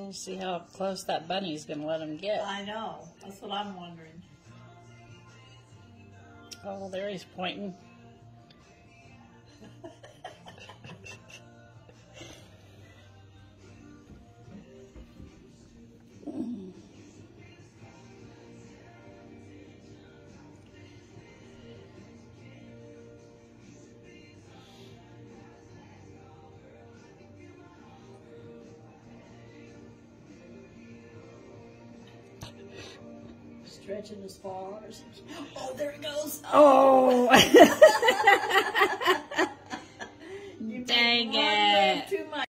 Let's see how close that bunny's going to let him get. I know. That's what I'm wondering. Oh, there he's pointing. Stretching as far as he can. Oh, there it goes. Oh!